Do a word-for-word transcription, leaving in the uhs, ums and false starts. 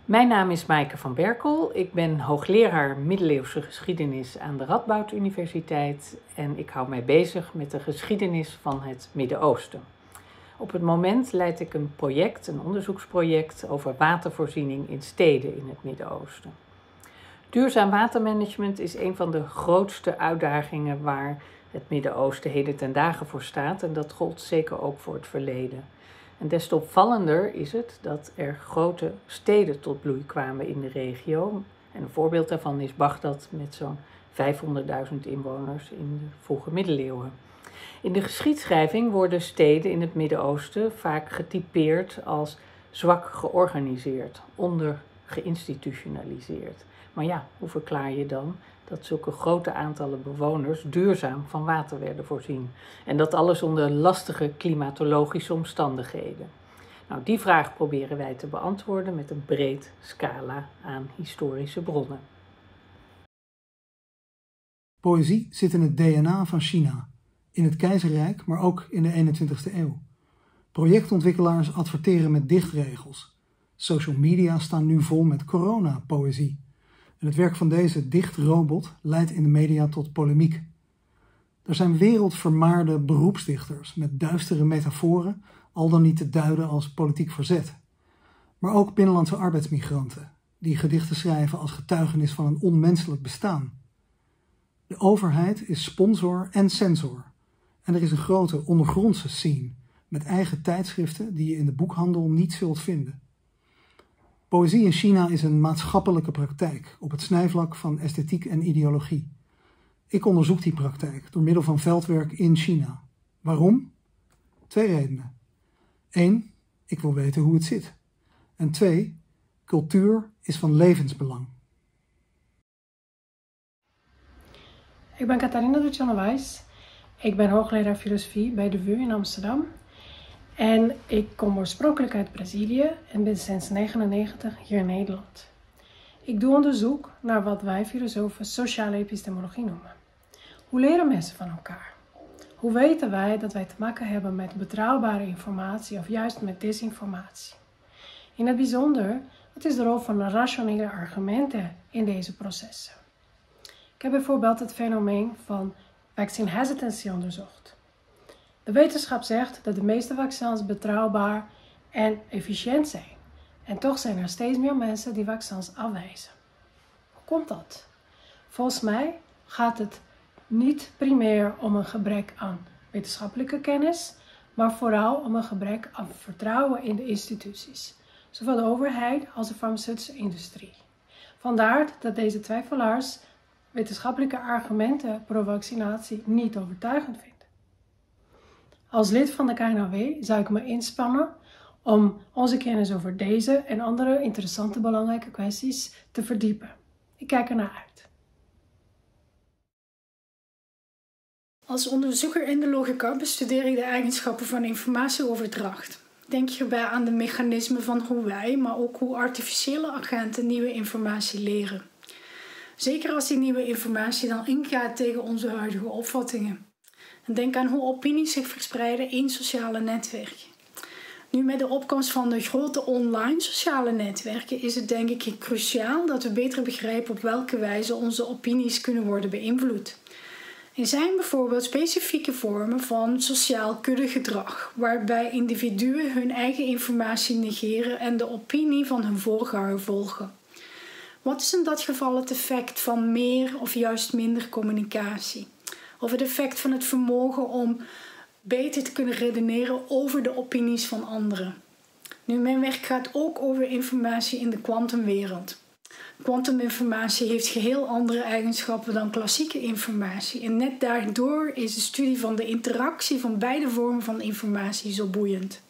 Mijn naam is Maaike van Berkel. Ik ben hoogleraar middeleeuwse geschiedenis aan de Radboud Universiteit en ik hou mij bezig met de geschiedenis van het Midden-Oosten. Op het moment leid ik een project, een onderzoeksproject over watervoorziening in steden in het Midden-Oosten. Duurzaam watermanagement is een van de grootste uitdagingen waar het Midden-Oosten heden ten dagen voor staat en dat gold zeker ook voor het verleden. En des te opvallender is het dat er grote steden tot bloei kwamen in de regio. En een voorbeeld daarvan is Bagdad met zo'n vijfhonderdduizend inwoners in de vroege middeleeuwen. In de geschiedschrijving worden steden in het Midden-Oosten vaak getypeerd als zwak georganiseerd, ondergeïnstitutionaliseerd. Maar ja, hoe verklaar je dan dat zulke grote aantallen bewoners duurzaam van water werden voorzien? En dat alles onder lastige klimatologische omstandigheden. Nou, die vraag proberen wij te beantwoorden met een breed scala aan historische bronnen. Poëzie zit in het D N A van China, in het keizerrijk, maar ook in de eenentwintigste eeuw. Projectontwikkelaars adverteren met dichtregels. Social media staan nu vol met corona-poëzie. En het werk van deze dichtrobot leidt in de media tot polemiek. Er zijn wereldvermaarde beroepsdichters met duistere metaforen, al dan niet te duiden als politiek verzet. Maar ook binnenlandse arbeidsmigranten, die gedichten schrijven als getuigenis van een onmenselijk bestaan. De overheid is sponsor en censor. En er is een grote ondergrondse scene met eigen tijdschriften die je in de boekhandel niet zult vinden. Poëzie in China is een maatschappelijke praktijk op het snijvlak van esthetiek en ideologie. Ik onderzoek die praktijk door middel van veldwerk in China. Waarom? Twee redenen. Eén, ik wil weten hoe het zit. En twee, cultuur is van levensbelang. Ik ben Catharina Duchanne-Weiss. Ik ben hoogleraar filosofie bij de V U in Amsterdam. En ik kom oorspronkelijk uit Brazilië en ben sinds negentien negenennegentig hier in Nederland. Ik doe onderzoek naar wat wij filosofen sociale epistemologie noemen. Hoe leren mensen van elkaar? Hoe weten wij dat wij te maken hebben met betrouwbare informatie of juist met desinformatie? In het bijzonder, wat is de rol van rationele argumenten in deze processen? Ik heb bijvoorbeeld het fenomeen van vaccine hesitancy onderzocht. De wetenschap zegt dat de meeste vaccins betrouwbaar en efficiënt zijn. En toch zijn er steeds meer mensen die vaccins afwijzen. Hoe komt dat? Volgens mij gaat het niet primair om een gebrek aan wetenschappelijke kennis, maar vooral om een gebrek aan vertrouwen in de instituties, zowel de overheid als de farmaceutische industrie. Vandaar dat deze twijfelaars wetenschappelijke argumenten pro vaccinatie niet overtuigend vinden. Als lid van de K N H W zou ik me inspannen om onze kennis over deze en andere interessante belangrijke kwesties te verdiepen. Ik kijk ernaar uit. Als onderzoeker in de logica bestudeer ik de eigenschappen van informatieoverdracht. Denk hierbij aan de mechanismen van hoe wij, maar ook hoe artificiële agenten nieuwe informatie leren. Zeker als die nieuwe informatie dan ingaat tegen onze huidige opvattingen. En denk aan hoe opinies zich verspreiden in sociale netwerken. Nu met de opkomst van de grote online sociale netwerken is het denk ik cruciaal dat we beter begrijpen op welke wijze onze opinies kunnen worden beïnvloed. Er zijn bijvoorbeeld specifieke vormen van sociaal kuddegedrag, waarbij individuen hun eigen informatie negeren en de opinie van hun voorganger volgen. Wat is in dat geval het effect van meer of juist minder communicatie? Of het effect van het vermogen om beter te kunnen redeneren over de opinies van anderen? Nu, mijn werk gaat ook over informatie in de kwantumwereld. Kwantuminformatie heeft geheel andere eigenschappen dan klassieke informatie. En net daardoor is de studie van de interactie van beide vormen van informatie zo boeiend.